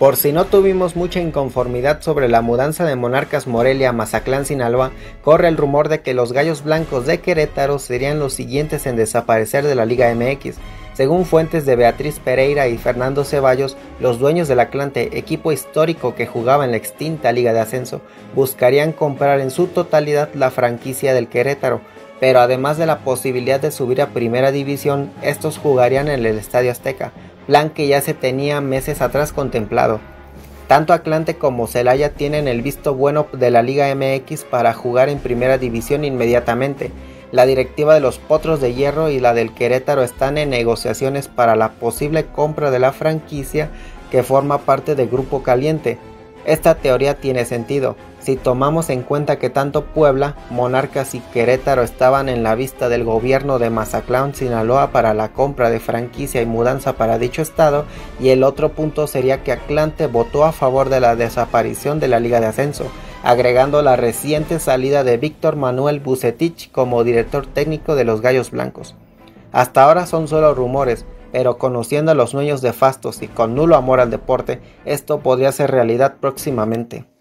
Por si no tuvimos mucha inconformidad sobre la mudanza de Monarcas Morelia a Mazatlán, Sinaloa, corre el rumor de que los Gallos Blancos de Querétaro serían los siguientes en desaparecer de la Liga MX. Según fuentes de Beatriz Pereira y Fernando Ceballos, los dueños del Atlante, equipo histórico que jugaba en la extinta Liga de Ascenso, buscarían comprar en su totalidad la franquicia del Querétaro, pero además de la posibilidad de subir a Primera División, estos jugarían en el Estadio Azteca, plan que ya se tenía meses atrás contemplado. Tanto Atlante como Celaya tienen el visto bueno de la Liga MX para jugar en Primera División inmediatamente. La directiva de los Potros de Hierro y la del Querétaro están en negociaciones para la posible compra de la franquicia que forma parte del Grupo Caliente. Esta teoría tiene sentido, si tomamos en cuenta que tanto Puebla, Monarcas y Querétaro estaban en la vista del gobierno de Mazatlán, Sinaloa para la compra de franquicia y mudanza para dicho estado, y el otro punto sería que Atlante votó a favor de la desaparición de la Liga de Ascenso, agregando la reciente salida de Víctor Manuel Vucetich como director técnico de los Gallos Blancos. Hasta ahora son solo rumores, pero conociendo a los dueños de Fastos y con nulo amor al deporte, esto podría ser realidad próximamente.